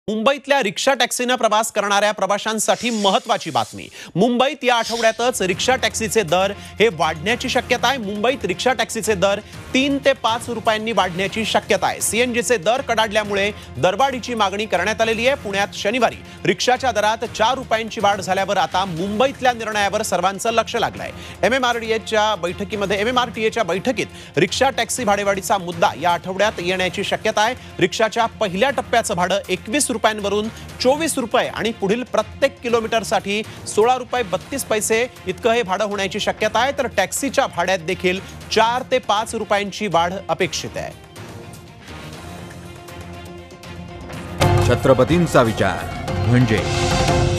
मुंबईतल्या रिक्षा टॅक्सीने प्रवास करणाऱ्या प्रवाशांसाठी महत्त्वाची बातमी। मुंबईत या आठवड्यातच रिक्षा टॅक्सीचे दर हे वाढण्याची शक्यता आहे। मुंबईत रिक्षा टॅक्सीचे दर 3 ते 5 रुपयांनी वाढण्याची शक्यता आहे। सीएनजीचे दर कडाडल्यामुळे दरवाढीची मागणी करण्यात आलेली आहे। पुण्यात शनिवारी रिक्षाच्या दरात 4 रुपयांची वाढ झाल्यावर आता मुंबईतल्या निर्णयावर सर्वांचं लक्ष लागलंय। एमएमआरटीएच्या बैठकीत रिक्षा टॅक्सी भाडेवाढीचा मुद्दा या आठवड्यात येण्याची शक्यता आहे। रिक्षाच्या पहिल्या टप्प्याचं भाडं 21 रुपयांवरून 24 रुपये आणि पुढील प्रत्येक किलोमीटरसाठी 16 रुपये 32 पैसे इतकं हे भाडं होण्याची शक्यता आहे। तर टॅक्सीच्या भाड्यात देखील 4 ते 5 रुपयांची वाढ अपेक्षित आहे। छत्रपतींचा विचार म्हणजे